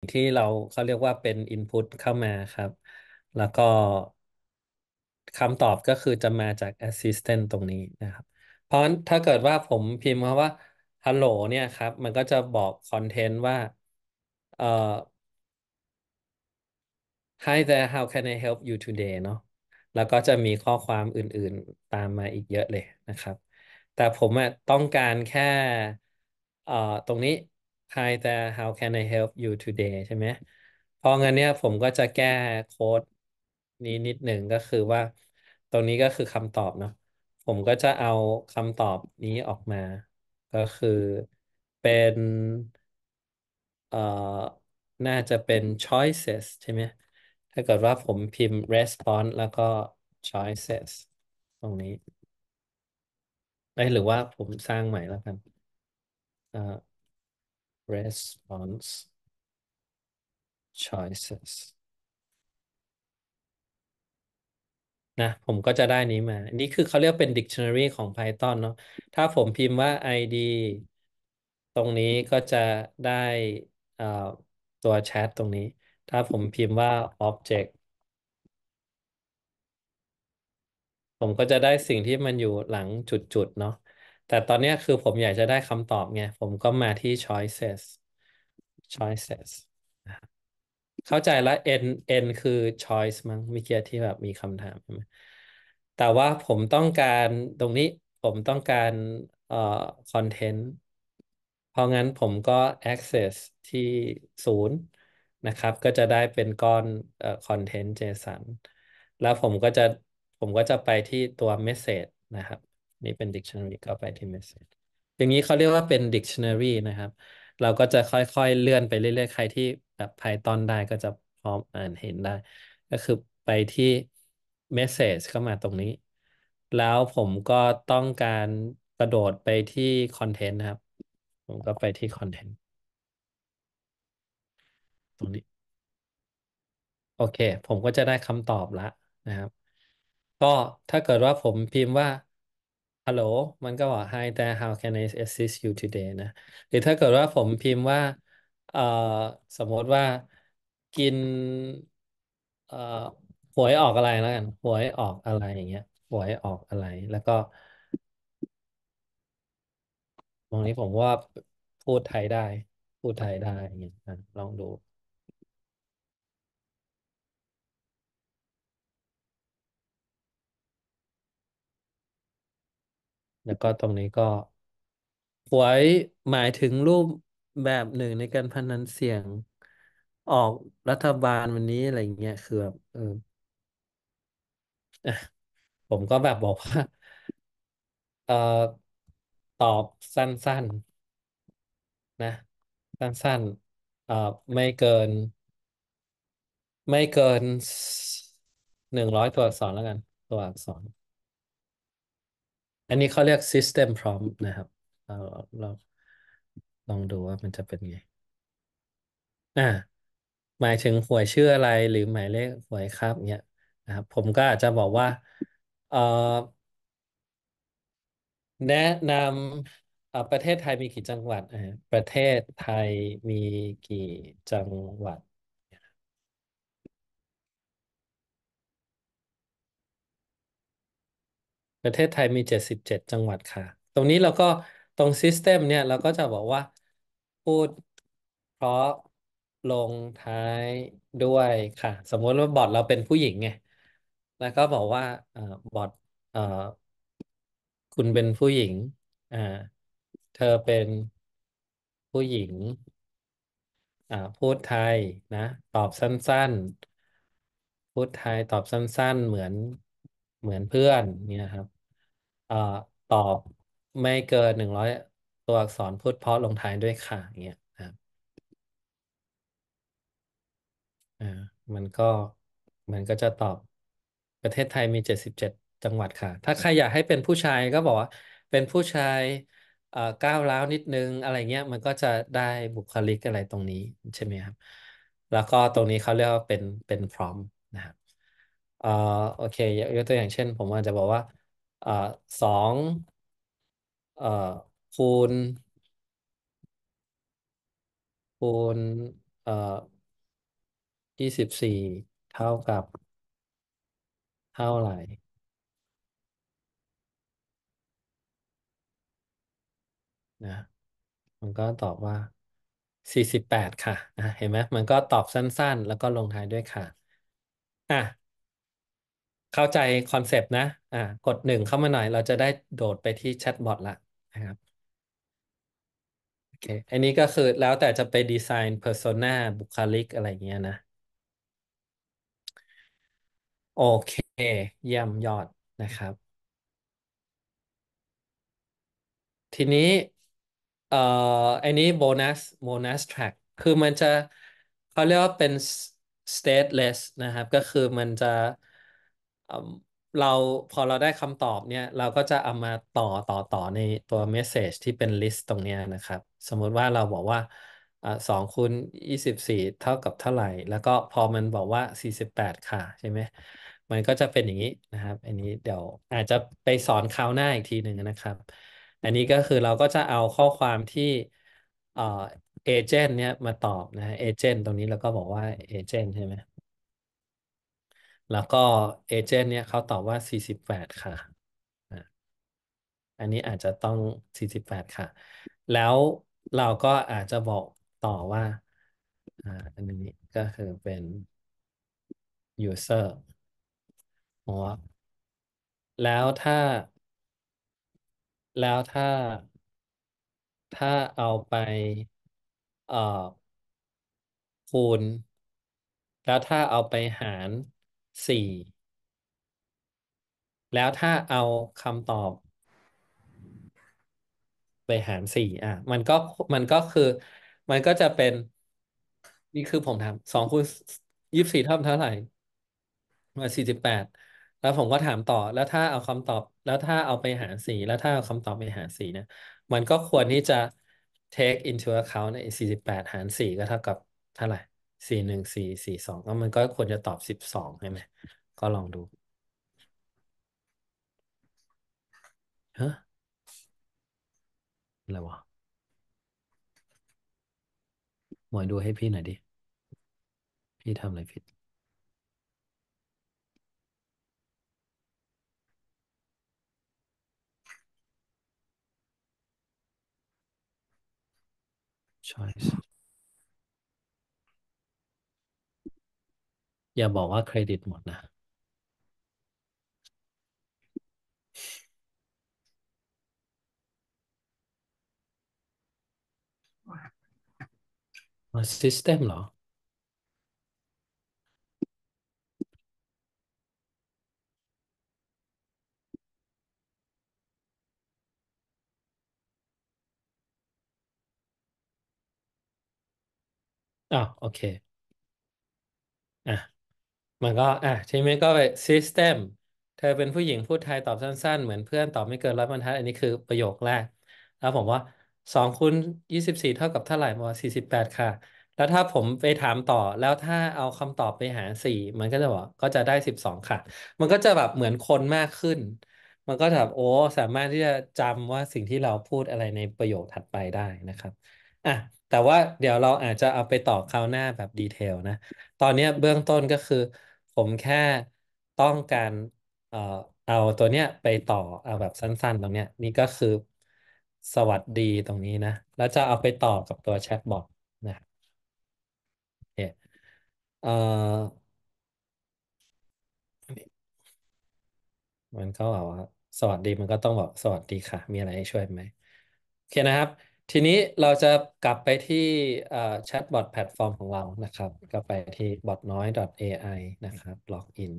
ที่เขาเรียกว่าเป็น input เข้ามาครับแล้วก็คำตอบก็คือจะมาจาก assistant ตรงนี้นะครับเพราะฉะนั้นถ้าเกิดว่าผมพิมพ์คำว่า hello เนี่ยครับมันก็จะบอกคอนเทนต์ว่าเอ่อ Hi there how can I help you today เนาะแล้วก็จะมีข้อความอื่นๆตามมาอีกเยอะเลยนะครับแต่ผมอะต้องการแค่เอ่อตรงนี้ Hi there how can I help you today ใช่ไหมเพราะงั้นเนี่ยผมก็จะแก้โค้ดนี้นิดหนึ่งก็คือว่าตรงนี้ก็คือคำตอบเนาะผมก็จะเอาคำตอบนี้ออกมาก็คือเป็นเอ่อน่าจะเป็น choices ใช่ไหม ถ้าเกิดว่าผมพิมพ์ response แล้วก็ choices ตรงนี้หรือว่าผมสร้างใหม่แล้วกันเอ่อ response choices นะผมก็จะได้นี้มา นี่คือเขาเรียกเป็น dictionary ของ Python เนาะถ้าผมพิมพ์ว่า ID ตรงนี้ก็จะได้เอ่อตัว chat ตรงนี้ ถ้าผมพิมพ์ว่า object ผมก็จะได้สิ่งที่มันอยู่หลังจุดๆเนาะแต่ตอนเนี้ยคือผมอยากจะได้คำตอบไงผมก็มาที่ choices เข้าใจแล้ว n คือ choice มั้งเมื่อกี้ที่แบบมีคำถามใช่ไหมแต่ว่าผมต้องการตรงนี้ผมต้องการเอ่อ content เพราะงั้นผมก็ access ที่0นะครับก็จะได้เป็นก้อนcontent JSON แล้วผมก็จะไปที่ตัว message นะครับนี่เป็น dictionary ก็ไปที่ message อย่างนี้เขาเรียกว่าเป็น dictionary นะครับเราก็จะค่อยๆเลื่อนไปเรื่อยๆใครที่แบบ Python ได้ก็จะพร้อมอ่านเห็นได้ก็คือไปที่ message เข้ามาตรงนี้แล้วผมก็ต้องการกระโดดไปที่ content นะครับผมก็ไปที่ content ตรงนี้ โอเค ผมก็จะได้คำตอบละนะครับ ก็ถ้าเกิดว่าผมพิมพ์ว่าฮัลโหลมันก็บอก Hi there how can I assist you today นะหรือถ้าเกิดว่าผมพิมพ์ว่าเอ่อสมมติว่ากินเอ่อหวยออกอะไรแล้วกันหวยออกอะไรอย่างเงี้ยหวยออกอะไรแล้วก็ตรงนี้ผมว่าพูดไทยได้พูดไทยได้อย่างเงี้ยอ่ะลองดูแล้วก็ตรงนี้ก็ หวยหมายถึงรูปแบบหนึ่งในการพนันเสี่ยงออกรัฐบาลวันนี้อะไรเงี้ยคือแบบอ่ะผมก็แบบบอกว่าเอ่อตอบสั้นๆนะสั้นๆไม่เกินไม่เกิน100ตัวอักษรแล้วกันตัวอักษรอันนี้เขาเรียก system prompt นะครับเราลองดูว่ามันจะเป็นไง อ่าหมายถึงหวยชื่ออะไรหรือหมายเลขหวยครับเนี่ยนะครับผมก็อาจจะบอกว่าเอ่อแนะนำประเทศไทยมีกี่จังหวัดประเทศไทยมีกี่จังหวัด ประเทศไทยมี77จังหวัดค่ะ ตรงนี้เราก็ตรงซิสเต็มเนี่ยเราก็จะบอกว่าพูดเพราะลงท้ายด้วยค่ะ สมมติว่าบอทเราเป็นผู้หญิงไงแล้วก็บอกว่าบอทเอ่อคุณเป็นผู้หญิงอ่าเธอเป็นผู้หญิงพูดไทยนะตอบสั้นๆพูดไทยตอบสั้นๆเหมือนเพื่อนเนี่ยครับเอ่อตอบไม่เกิน100ตัวอักษรพูดเพราะลงท้ายด้วยค่ะอย่างเงี้ยนะครับ อ่ามันก็มันก็จะตอบประเทศไทยมี77จังหวัดค่ะถ้าใครอยากให้เป็นผู้ชายก็บอกว่าเป็นผู้ชายก้าวร้าวนิดนึงอะไรเงี้ยมันก็จะได้บุคลิกอะไรตรงนี้ใช่ไหมครับแล้วก็ตรงนี้เขาเรียกว่าเป็นพร้อมนะครับเอ่อโอเคยกตัวอย่างเช่นผมอาจจะบอกว่าเอ่อสองเอ่อคูณคูณเอ่อ 24เท่ากับเท่าไหร่นะมันก็ตอบว่า48ค่ะเห็นไหมมันก็ตอบสั้นๆแล้วก็ลงท้ายด้วยค่ะอ่ะเข้าใจคอนเซปต์นะกด1เข้ามาหน่อยเราจะได้โดดไปที่แชทบอทละนะครับโอเคอันนี้ก็คือแล้วแต่จะไปดีไซน์เพอร์โซนาบุคลิกอะไรเงี้ยนะโอเคเยี่ยมยอดนะครับ ทีนี้เอ่ออันนี้โบนัส track คือมันจะเขาเรียกว่าเป็น stateless นะครับก็คือมันจะเอิ่มเราพอเราได้คำตอบเนี่ยเราก็จะเอามาต่อในตัว message ที่เป็น list ตรงเนี้ยนะครับสมมุติว่าเราบอกว่า2 คูณ 24เท่ากับเท่าไหร่แล้วก็พอมันบอกว่า48ค่ะใช่ไหมมันก็จะเป็นอย่างนี้นะครับอันนี้เดี๋ยวอาจจะไปสอนคราวหน้าอีกทีหนึ่งนะครับ อันนี้ก็คือเราก็จะเอาข้อความที่เอ่อเอเจนต์เนี่ยมาตอบนะฮะเอเจนต์ตรงนี้เราก็บอกว่าเอเจนต์ใช่ไหมแล้วก็เอเจนต์เนี่ยเขาตอบว่า48ค่ะอ่ะอันนี้อาจจะต้อง48ค่ะแล้วเราก็อาจจะบอกต่อว่าอันนี้ก็คือเป็น user หัวแล้วถ้าแล้วถ้าเอาไปเอ่อคูณแล้วถ้าเอาไปหารสี่แล้วถ้าเอาคำตอบไปหารสี่มันก็คือมันก็จะเป็นนี่คือผมถาม2 คูณ 24เท่าไหร่มา48แล้วผมก็ถามต่อแล้วถ้าเอาคำตอบแล้วถ้าเอาไปหารสี่แล้วถ้าเอาคำตอบไปหารสี่เนี่ยมันก็ควรที่จะ take into account ใน48หารสี่ก็เท่ากับเท่าไหร่41 4 42แล้วมันก็ควรจะตอบ12ใช่ไหมก็ลองดูฮะอะไรวะหมวยดูให้พี่หน่อยดิพี่ทำอะไรผิด choice อย่าบอกว่าเครดิตหมดนะ system เหรอโอเคอ่ะ มันก็ทีนี้ก็ไป system เธอเป็นผู้หญิงพูดไทยตอบสั้นๆเหมือนเพื่อนตอบไม่เกิน100 บรรทัดอันนี้คือประโยคแรกแล้วผมว่า2 คูณ 24เท่ากับเท่าไหร่บอกว่า48ค่ะแล้วถ้าผมไปถามต่อแล้วถ้าเอาคำตอบไปหารสี่มันก็จะบอกก็จะได้12ค่ะมันก็จะแบบเหมือนคนมากขึ้นมันก็จะแบบโอ้สามารถที่จะจำว่าสิ่งที่เราพูดอะไรในประโยคถัดไปได้นะครับอ่ะแต่ว่าเดี๋ยวเราอาจจะเอาไปต่อคราวหน้าแบบดีเทลนะ ตอนเนี้ยเบื้องต้นก็คือผมแค่ต้องการเอ่อเอาตัวเนี้ยไปต่อเอาแบบสั้นๆตรงเนี้ยนี่ก็คือสวัสดีตรงนี้นะแล้วจะเอาไปต่อกับตัวแชทบอทนะโอเคเอ่อมันก็บอกว่าสวัสดีมันก็ต้องบอกสวัสดีค่ะมีอะไรให้ช่วยไหมโอเคนะครับทีนี้เราจะกลับไปที่แชทบอทแพลตฟอร์มของเรานะครับก็ไปที่ botnoy.ai นะครับล็อกอิน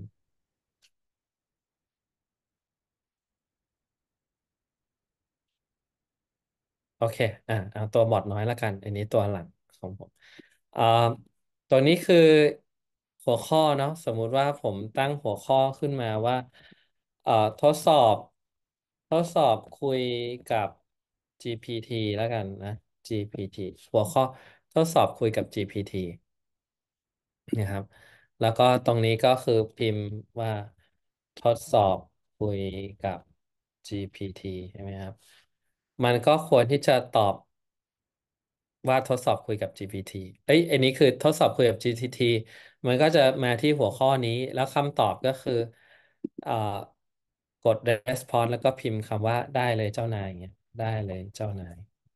โอเคเอาตัวบอทน้อยละกัน อันนี้ตัวหลักของผมอ่าตัวนี้คือหัวข้อเนาะสมมุติว่าผมตั้งหัวข้อขึ้นมาว่าทดสอบคุยกับ GPT แล้วกันนะ GPT หัวข้อทดสอบคุยกับ GPT นะครับแล้วก็ตรงนี้ก็คือพิมพ์ว่าทดสอบคุยกับ GPT ใช่ไหมครับมันก็ควรที่จะตอบว่าทดสอบคุยกับ GPT เอ้ยอันนี้คือทดสอบคุยกับ GPT มันก็จะมาที่หัวข้อนี้แล้วคำตอบก็คือเอ่อกด response แล้วก็พิมพ์คำว่าได้เลยเจ้านายอย่างเงี้ยได้เลยเจ้านาย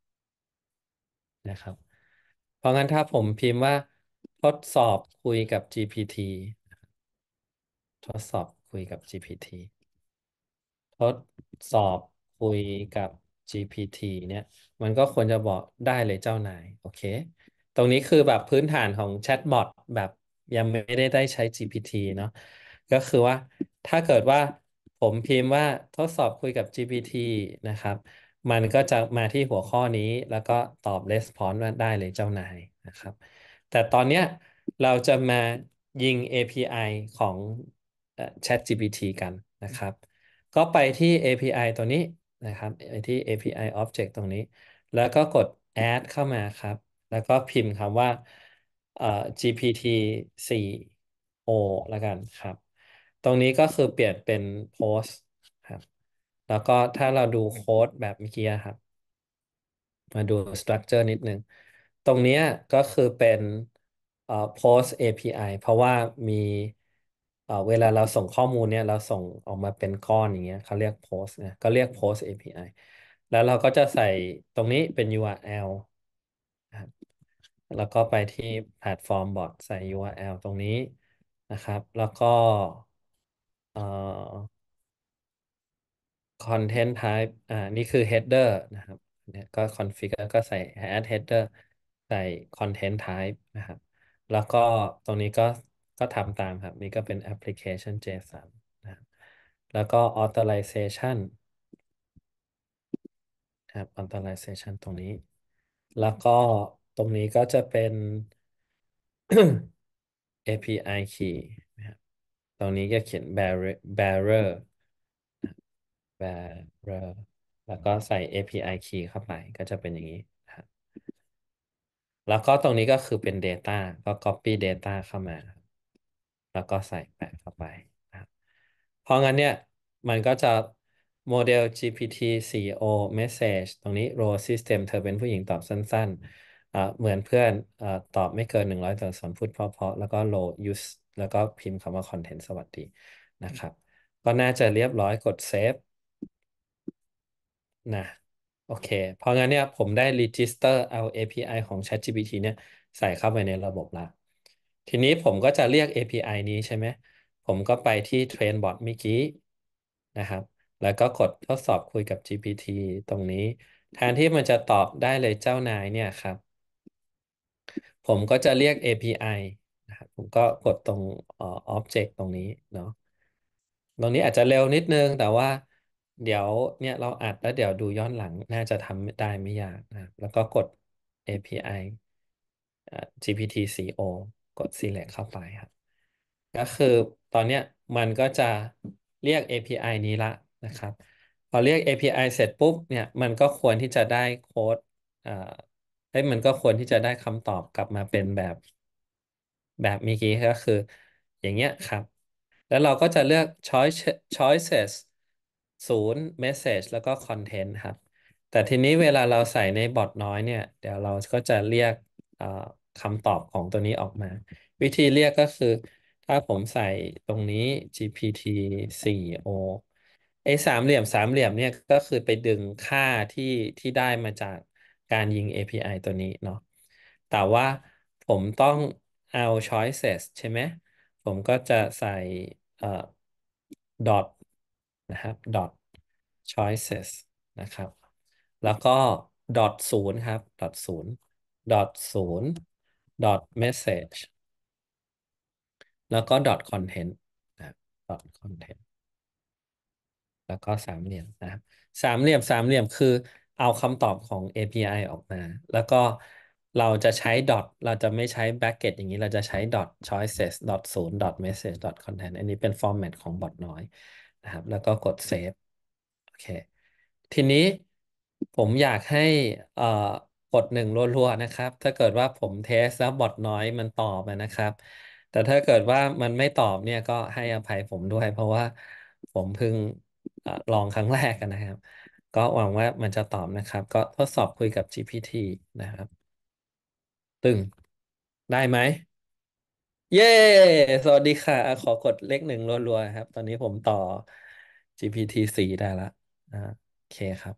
นะครับเพราะงั้นถ้าผมพิมพ์ว่าทดสอบคุยกับ GPT ทดสอบคุยกับ GPT ทดสอบคุยกับ GPT เนี่ยมันก็ควรจะบอกได้เลยเจ้านายโอเคตรงนี้คือแบบพื้นฐานของแชทบอทแบบยังไม่ได้ใช้ GPT เนาะก็คือว่าถ้าเกิดว่าผมพิมพ์ว่าทดสอบคุยกับ GPT นะครับมันก็จะมาที่หัวข้อนี้แล้วก็ตอบ response ว่าได้เลยเจ้านายนะครับแต่ตอนเนี้ยเราจะมายิง API ของChatGPT กันนะครับ ก็ไปที่ API ตัวนี้นะครับไปที่ API Object ตรงนี้แล้วก็กด add เข้ามาครับแล้วก็พิมพ์คำว่าเอ่อ GPT-4o แล้วกันครับตรงนี้ก็คือเปลี่ยนเป็น post ครับแล้วก็ถ้าเราดูโค้ดแบบเมื่อกี้ครับมาดู structure นิดนึงตรงเนี้ยก็คือเป็นpost API เพราะว่ามีเวลาเราส่งข้อมูลเนี่ยเราส่งออกมาเป็นก้อนอย่างเงี้ยเขาเรียก post นะก็เรียก post API แล้วเราก็จะใส่ตรงนี้เป็น URL นะครับแล้วก็ไปที่แพลตฟอร์มบอทใส่ URL ตรงนี้นะครับแล้วก็เอ่อ content type นี่คือ header นะครับเนี่ยก็ configure ก็ใส่ add header ใส่ content type นะครับแล้วก็ตรงนี้ก็ทำตามครับนี่ก็เป็น application JSON นะครับแล้วก็ authorization นะครับ authorization ตรงนี้แล้วก็ตรงนี้ก็จะเป็น API key นะครับตรงนี้ก็เขียน bearer bearer แล้วก็ใส่ API key เข้าไปก็จะเป็นอย่างนี้นะครับแล้วก็ตรงนี้ก็คือเป็น Data ก็ Copy Data เข้ามาแล้วก็ใส่แปะเข้าไปนะครับเพราะงั้นเนี่ยมันก็จะโมเดล GPT-4o Message ตรงนี้ Role System เธอเป็นผู้หญิงตอบสั้นๆเหมือนเพื่อนตอบไม่เกิน100 ตัวอักษรพูดเพราะๆแล้วก็ low use แล้วก็พิมพ์คำว่า content สวัสดีนะครับก็น่าจะเรียบร้อยกด save นะโอเคเพราะงั้นเนี่ยผมได้ register เอา API ของ ChatGPT เนี่ยใส่เข้าไปในระบบละทีนี้ผมก็จะเรียก API นี้ใช่ไหมผมก็ไปที่ Trainbot เมื่อกี้นะครับแล้วก็กดทดสอบคุยกับ GPT ตรงนี้แทนที่มันจะตอบได้เลยเจ้านายเนี่ยครับผมก็จะเรียก API นะครับผมก็กดตรงObject ตรงนี้เนาะ ตรงนี้อาจจะเร็วนิดนึงแต่ว่าเดี๋ยวเนี่ยเราอัดแล้วเดี๋ยวดูย้อนหลังน่าจะทำได้ไม่ยากนะครับแล้วก็กด API GPT-4o กด select เข้าไปครับก็คือตอนเนี้ยมันก็จะเรียก API นี้ละนะครับพอเรียก API เสร็จปุ๊บเนี่ยมันก็ควรที่จะได้โค้ดอ่ามันก็ควรที่จะได้คำตอบกลับมาเป็นแบบเมื่อกี้ก็คืออย่างเงี้ยครับ แล้วเราก็จะเลือก choices 0 message แล้วก็ content ครับแต่ทีนี้เวลาเราใส่ในบอทน้อยเนี่ยเดี๋ยวเราก็จะเรียกเอ่อคำตอบของตัวนี้ออกมาวิธีเรียกก็คือถ้าผมใส่ตรงนี้ GPT-4o ไอ้สามเหลี่ยมเนี่ยก็คือไปดึงค่าที่ได้มาจากการยิง API ตัวนี้เนาะแต่ว่าผมต้องเอา choices ใช่ไหม ผมก็จะใส่เอ่อ dot นะครับ dot choices นะครับแล้วก็ dot ศูนย์ครับ dot ศูนย์ dot ศูนย์ dot message แล้วก็ dot content นะครับ dot content แล้วก็สามเหลี่ยมนะครับสามเหลี่ยมคือเอาคำตอบของ API ออกมาแล้วก็เราจะใช้ dot เราจะไม่ใช้ bracket อย่างนี้เราจะใช้ dot choices dot ศูนย์ dot message dot content อันนี้เป็น format ของบอทน้อยนะครับแล้วก็กด save โอเคทีนี้ผมอยากให้เอ่อกดหนึ่งรัวๆนะครับถ้าเกิดว่าผมเทสแล้วบอทน้อยมันตอบอะนะครับแต่ถ้าเกิดว่ามันไม่ตอบเนี่ยก็ให้อภัยผมด้วยเพราะว่าผมเพิ่งลองครั้งแรกกันนะครับก็หวังว่ามันจะตอบนะครับก็ทดสอบคุยกับ GPT นะครับตึงได้ไหมเย้สวัสดีค่ะขอกดเลขหนึ่งรัวๆครับตอนนี้ผมต่อ GPT-4 ได้ละโอเคครับ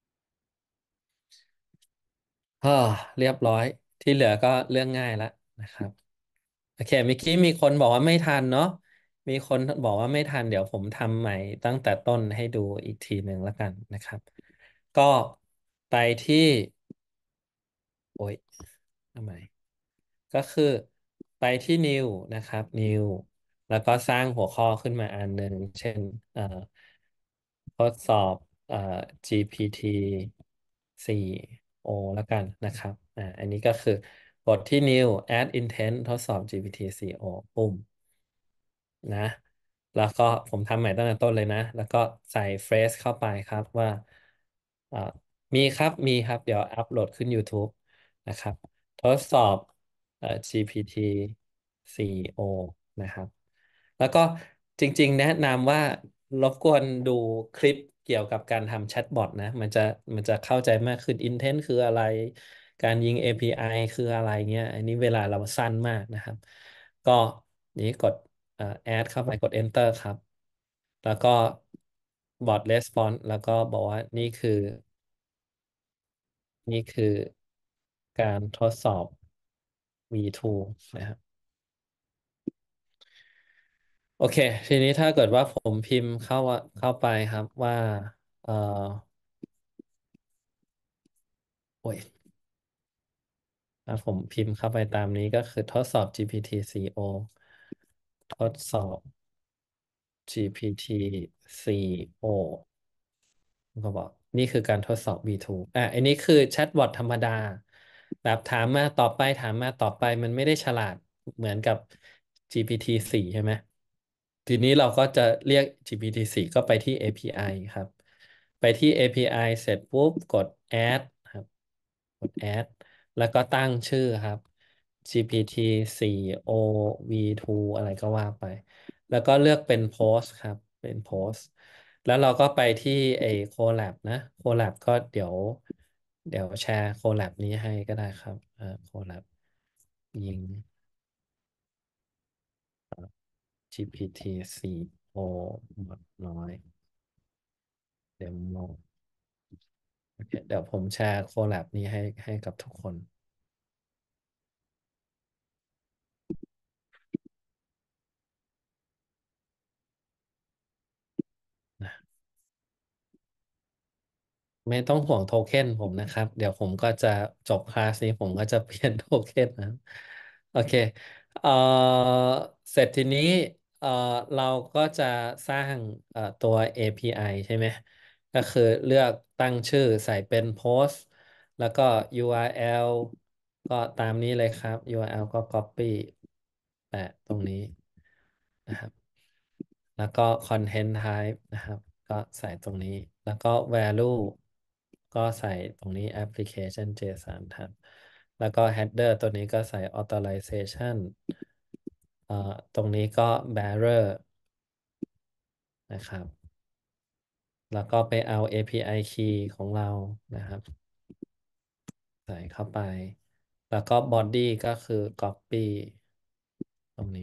อ่าเรียบร้อยที่เหลือก็เรื่องง่ายละนะครับโอเคเมื่อกี้มีคนบอกว่าไม่ทันเนาะมีคนบอกว่าไม่ทันเดี๋ยวผมทำใหม่ตั้งแต่ต้นให้ดูอีกทีหนึ่งแล้วกันนะครับก็ไปที่โอ้ยทำไม ก็คือไปที่ new นะครับ new แล้วก็สร้างหัวข้อขึ้นมาอันหนึ่งเช่นทดสอบGPT 4o แล้วกันนะครับอันนี้ก็คือกดที่ new add intent ทดสอบ GPT 4o ปุ่ม นะแล้วก็ผมทำใหม่ตั้งแต่ต้นเลยนะแล้วก็ใส่เฟรซเข้าไปครับว่าอ่ามีครับเดี๋ยวอัปโหลดขึ้น YouTube นะครับทดสอบGPT 4o นะครับแล้วก็จริงๆแนะนำว่ารบกวนดูคลิปเกี่ยวกับการทำแชทบอทนะมันจะเข้าใจมากขึ้น Intent คืออะไรการยิง API คืออะไรเงี้ยอันนี้เวลาเราสั้นมากนะครับก็นี้กดadd เข้าไปกด enter ครับแล้วก็ bot response แล้วก็บอกว่านี่คือการทดสอบ V2 นะครับโอเคทีนี้ถ้าเกิดว่าผมพิมพ์เข้าไปครับว่าเอ่อโอ้ยถ้าผมพิมพ์เข้าไปตามนี้ก็คือทดสอบ GPT-4o ทดสอบ GPT-4o ก็บอกนี่คือการทดสอบ V2 อันนี้คือแชทบอทธรรมดาแบบถามมาตอบไปถามมาตอบไปมันไม่ได้ฉลาดเหมือนกับ GPT-4 ใช่ไหมทีนี้เราก็จะเรียก GPT-4 ก็ไปที่ API ครับไปที่ API เสร็จปุ๊บกด add ครับกด add แล้วก็ตั้งชื่อครับ GPT-4 OV2 อะไรก็ว่าไปแล้วก็เลือกเป็น post ครับเป็น post แล้วเราก็ไปที่ไอ้โคแลบนะโคแลบก็เดี๋ยวแชร์โคแลบนี้ให้ก็ได้ครับโคแลบยิง GPT-4o หมดน้อยเดโมโอเคเดี๋ยวผมแชร์โคแลบนี้ให้กับทุกคนนะ ไม่ต้องห่วงโทเค็นผมนะครับเดี๋ยวผมก็จะจบคลาสนี้ผมก็จะเปลี่ยนโทเค็นนะโอเคเอ่อเสร็จทีนี้เอ่อเราก็จะสร้างตัว API ใช่ไหมก็คือเลือกตั้งชื่อใส่เป็น post แล้วก็ URL ก็ตามนี้เลยครับ URL ก็ copy แปะตรงนี้นะครับ แล้วก็ content type นะครับก็ใส่ตรงนี้แล้วก็ value ก็ใส่ตรงนี้ application JSON ครับแล้วก็ header ตัวนี้ก็ใส่ authorization ตรงนี้ก็ bearer นะครับแล้วก็ไปเอา API key ของเรานะครับใส่เข้าไปแล้วก็ body ก็คือ copy ตรงนี้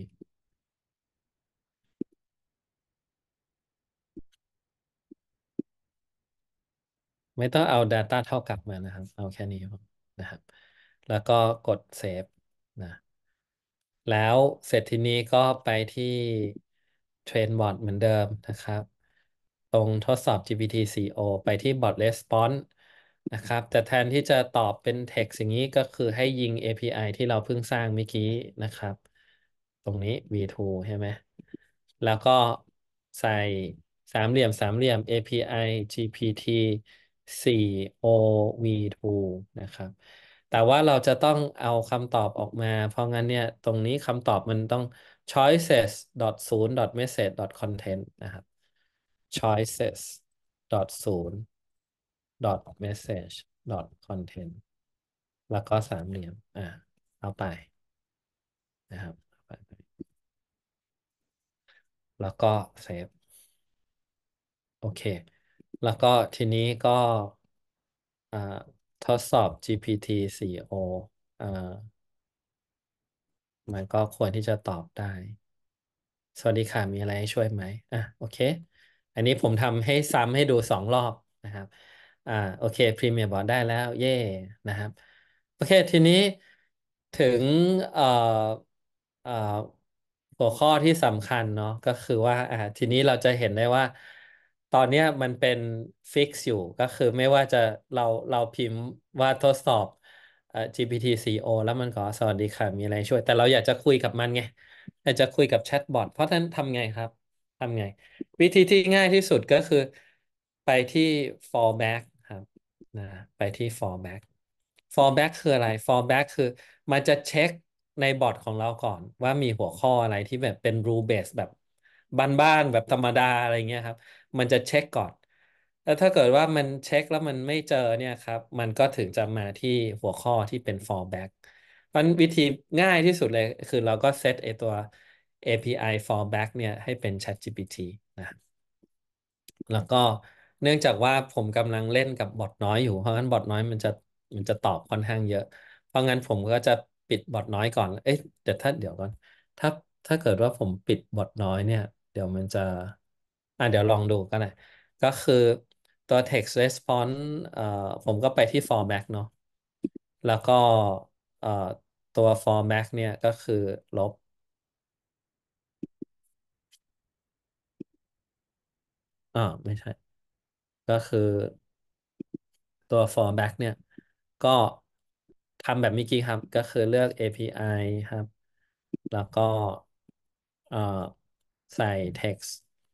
ไม่ต้องเอา Data เท่ากับมานะครับเอาแค่นี้พอนะครับแล้วก็กด Save นะแล้วเสร็จทีนี้ก็ไปที่เทรนบอทเหมือนเดิมนะครับตรงทดสอบ GPT-4o ไปที่ Bot Response นะครับแต่แทนที่จะตอบเป็น text อย่างนี้ก็คือให้ยิง API ที่เราเพิ่งสร้างเมื่อกี้นะครับตรงนี้ V2 ใช่ไหมแล้วก็ใส่สามเหลี่ยม API GPT 4 OV2 นะครับ แต่ว่าเราจะต้องเอาคำตอบออกมาเพราะงั้นเนี่ยตรงนี้คำตอบมันต้อง choices .0 message content นะครับ choices .0 message content แล้วก็สามเหลี่ยมเอาไปนะครับเอาไปแล้วก็เซฟโอเคแล้วก็ทีนี้ก็อ่าทดสอบ GPT-4o อ่ามันก็ควรที่จะตอบได้สวัสดีค่ะมีอะไรให้ช่วยไหมอ่ะโอเคอันนี้ผมทำให้ซ้ำให้ดู2 รอบนะครับโอเคพรีเมียร์บอร์ดได้แล้วเย่นะครับโอเคทีนี้ถึงเอ่อเอ่อหัวข้อที่สำคัญเนาะก็คือว่าทีนี้เราจะเห็นได้ว่าตอนเนี้ยมันเป็นฟิกซ์อยู่ก็คือไม่ว่าจะเราเราพิมพ์ว่าทดสอบGPT-4o แล้วมันก็สวัสดีค่ะมีอะไรช่วยแต่เราอยากจะคุยกับมันไงอยากจะคุยกับแชทบอทเพราะฉะนั้นทำไงครับทำไงวิธีที่ง่ายที่สุดก็คือไปที่ fallback ครับนะไปที่ fallback fallback คืออะไร fallback คือมันจะเช็คในบอทของเราก่อนว่ามีหัวข้ออะไรที่แบบเป็น rule base แบบบ้านๆแบบธรรมดาอะไรเงี้ยครับมันจะเช็คก่อนแล้วถ้าเกิดว่ามันเช็คแล้วมันไม่เจอเนี่ยครับมันก็ถึงจะมาที่หัวข้อที่เป็น fallback มันวิธีง่ายที่สุดเลยคือเราก็เซตไอตัว API fallback เนี่ยให้เป็น ChatGPT นะ แล้วก็เนื่องจากว่าผมกำลังเล่นกับบอทน้อยอยู่เพราะงั้นบอทน้อยมันจะตอบค่อนข้างเยอะเพราะงั้นผมก็จะปิดบอทน้อยก่อนเอ๊ะเดี๋ยวก่อนถ้าถ้าเกิดว่าผมปิดบอทน้อยเนี่ยเดี๋ยวมันจะเดี๋ยวลองดูกันนะก็คือตัว text response ผมก็ไปที่ fallback เนาะแล้วก็เอ่อตัว fallback เนี่ยก็คือลบไม่ใช่ ก็คือตัว fallback เนี่ยก็ทำแบบเมื่อกี้ครับก็คือเลือก API ครับแล้วก็เอ่อใส่ text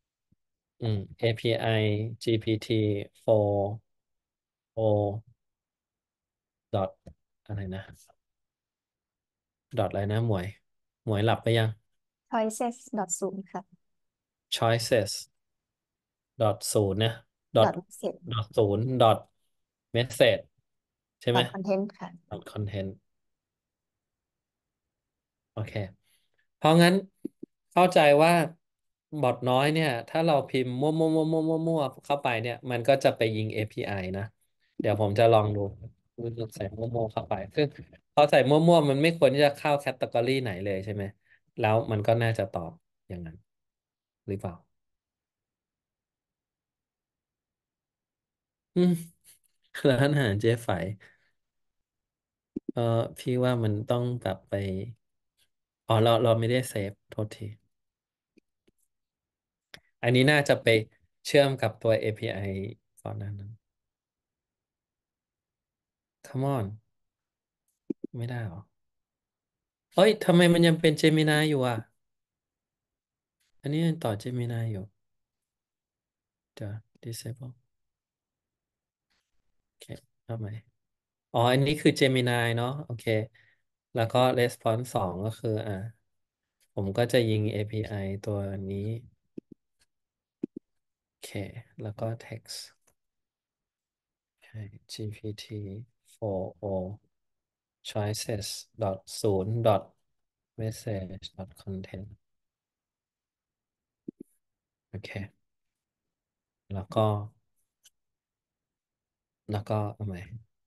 API GPT 4 o ดอทอะไรนะดอทอะไรนะหมวยหลับไปยัง choices.0ค่ะ choices ดอทศูนย์เนี่ยดอท .message ดอทศูนย์ดอทเมสเซจใช่ไหม .content ค่ะดอทคอนเทนต์ โอเค เพราะงั้นเข้าใจว่าบอทน้อยเนี่ยถ้าเราพิมพ์มั่วเข้าไปเนี่ยมันก็จะไปยิง API นะเดี๋ยวผมจะลองดูใส่มั่วเข้าไปซึ่งพอใส่มั่วมันไม่ควรที่จะเข้าแคตตากรีไหนเลยใช่ไหมแล้วมันก็น่าจะตอบอย่างนั้นหรือเปล่าอืมร้านอาหารเจ๊ไฝเออพี่ว่ามันต้องกลับไปอ๋อเราไม่ได้เซฟโทษทีอันนี้น่าจะไปเชื่อมกับตัว API ก่อนหน้านั้น Come on ไม่ได้หรอเฮ้ยทำไมมันยังเป็นเจมินาอยู่อ่ะอันนี้ยังต่อเจมินาอยู่เดี๋ยว disable โอเคทำไมอ๋ออันนี้คือเจมินาเนาะโอเคแล้วก็ response 2ก็คือผมก็จะยิง API ตัวนี้โอเคแล้วก็ text โอเค GPT 4o choices 0 message content โอเคแล้วก็เอาใหม่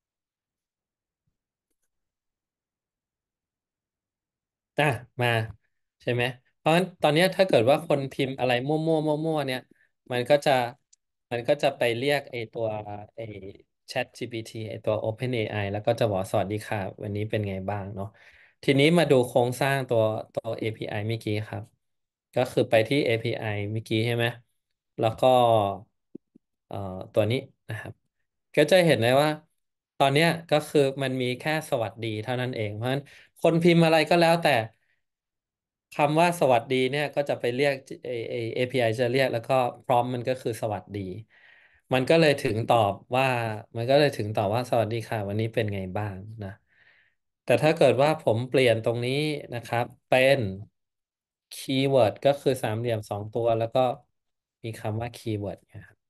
อ่ะมาใช่ไหมเพราะฉะนั้นตอนเนี้ยถ้าเกิดว่าคนพิมพ์อะไรมั่วเนี่ยมันก็จะมันก็จะไปเรียกไอตัวไอ Chat GPT ไอตัว OpenAI แล้วก็จะบอกสวัสดีค่ะวันนี้เป็นไงบ้างเนาะทีนี้มาดูโครงสร้างตัว API เมื่อกี้ครับก็คือไปที่ API เมื่อกี้ใช่ไหมแล้วก็เอ่อตัวนี้นะครับก็จะเห็นได้ว่าตอนเนี้ยก็คือมันมีแค่สวัสดีเท่านั้นเองเพราะฉะนั้น คนพิมพ์อะไรก็แล้วแต่คำว่าสวัสดีเนี่ยก็จะไปเรียกAPI จะเรียกแล้วก็พร้อมมันก็คือสวัสดีมันก็เลยถึงตอบว่ามันก็เลยถึงตอบว่าสวัสดีค่ะวันนี้เป็นไงบ้างนะแต่ถ้าเกิดว่าผมเปลี่ยนตรงนี้นะครับเป็นคีย์เวิร์ดก็คือ3 เหลี่ยม2 ตัวแล้วก็มีคำว่าคีย์เวิร์ด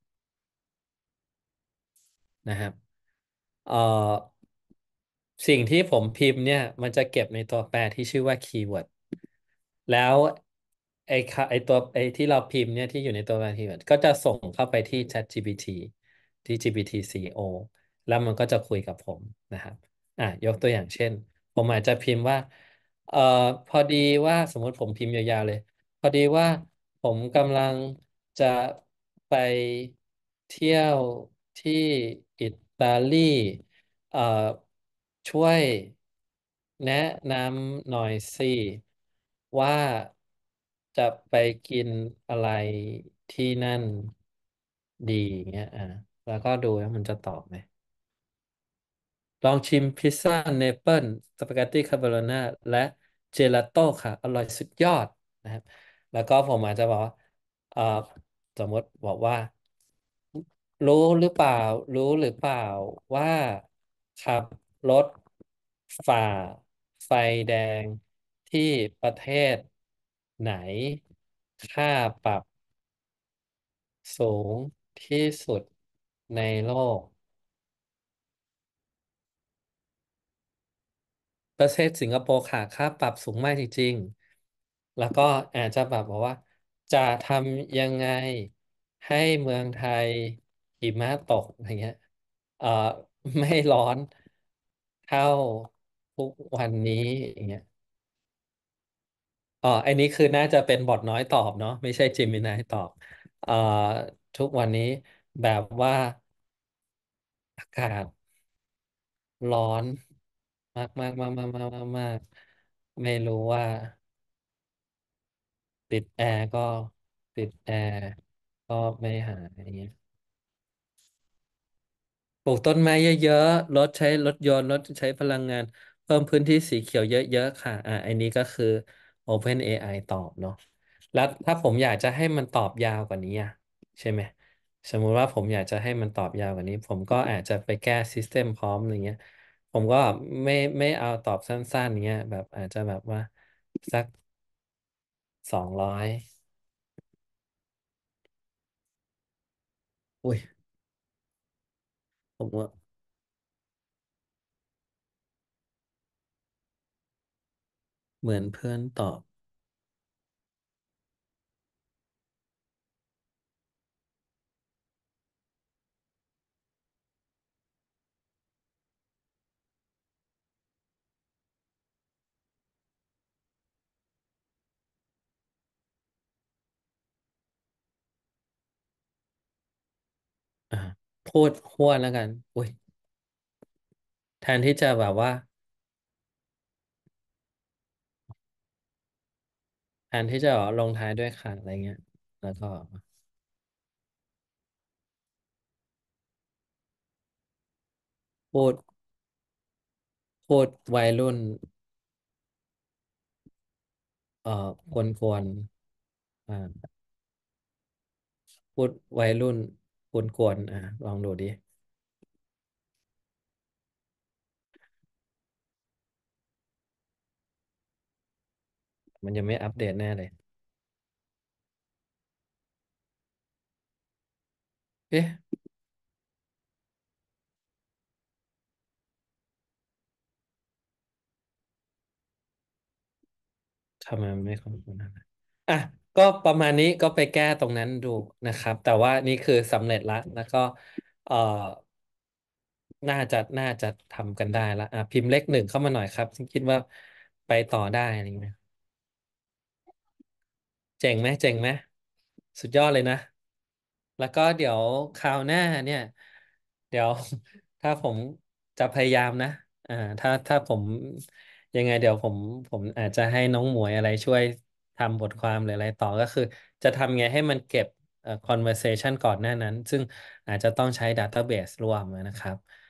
นะครับเอ่อสิ่งที่ผมพิมพ์เนี่ยมันจะเก็บในตัวแปรที่ชื่อว่าคีย์เวิร์ด แล้วไอที่เราพิมพ์เนี่ยที่อยู่ในตัวแปรคีย์เวิร์ดก็จะส่งเข้าไปที่ ChatGPT ที่ GPT-4o แล้วมันก็จะคุยกับผมนะครับยกตัวอย่างเช่นผมอาจจะพิมพ์ว่าเอ่อพอดีว่าสมมติผมพิมพ์ยาวๆเลยพอดีว่าผมกำลังจะไปเที่ยวที่อิตาลีเอ่อช่วยแนะนำหน่อยสิว่าจะไปกินอะไรที่นั่นดีเงี้ยแล้วก็ดูว่ามันจะตอบไหม ลองชิมพิซซ่าเนเปิลสปาเกตตี้คาโบนาร่าและเจลาโต้ค่ะอร่อยสุดยอดนะครับแล้วก็ผมอาจจะบอกว่าเอ่อสมมติบอกว่ารู้หรือเปล่ารู้หรือเปล่าว่าขับรถฝ่าไฟแดงที่ประเทศไหนค่าปรับสูงที่สุดในโลก ประเทศสิงคโปร์ค่ะค่าปรับสูงมากจริงๆ แล้วก็อาจจะแบบบอกว่าจะทำยังไงให้เมืองไทยหิมะตกอย่างเงี้ยเอ่อไม่ร้อนเท่าทุกวันนี้อย่างเงี้ยอ๋ออันนี้คือน่าจะเป็นบอทน้อยตอบเนาะไม่ใช่จิมินายตอบเอ่อทุกวันนี้แบบว่าอากาศร้อนมากมากมากมากมากมากมากไม่รู้ว่า ติดแอร์ก็ติดแอร์ก็ไม่หายอย่างเงี้ยปลูกต้นไม้เยอะๆลดใช้รถยนต์ลดใช้พลังงานเพิ่มพื้นที่สีเขียวเยอะๆค่ะอันนี้ก็คือ OpenAI ตอบเนาะแล้วถ้าผมอยากจะให้มันตอบยาวกว่านี้อะใช่ไหมสมมุติว่าผมอยากจะให้มันตอบยาวกว่านี้ผมก็อาจจะไปแก้ System พร้อมอะไรเงี้ยผมก็ไม่เอาตอบสั้นๆเงี้ยแบบอาจจะแบบว่าสัก200อุ้ยผมว่าเหมือนเพื่อนตอบ อ่าพูดหัวแล้วกันอุ้ยแทนที่จะแบบว่าแทนที่จะลงท้ายด้วยค่ะอะไรเงี้ยแล้วก็พูดพูดวัยรุ่นกวนอ่าพูดวัยรุ่นกวนลองดูดิมันยังไม่อัปเดตแน่เลยเอ๊ะทำไมมันไม่ค่อยนะอ่ะก็ประมาณนี้ก็ไปแก้ตรงนั้นดูนะครับแต่ว่านี่คือสำเร็จละแล้วก็เอ่อน่าจะทำกันได้ละพิมพ์เลข 1เข้ามาหน่อยครับฉันคิดว่าไปต่อได้อะไรอย่างเงี้ย เจ๋งไหมเจ๋งไหมสุดยอดเลยนะแล้วก็เดี๋ยวคราวหน้าเนี่ยเดี๋ยวถ้าผมจะพยายามนะถ้าผมยังไงเดี๋ยวผมอาจจะให้น้องหมวยอะไรช่วยทำบทความหรืออะไรต่อก็คือจะทำไงให้มันเก็บconversation ก่อนหน้านั้นซึ่งอาจจะต้องใช้ database ร่วมนะครับ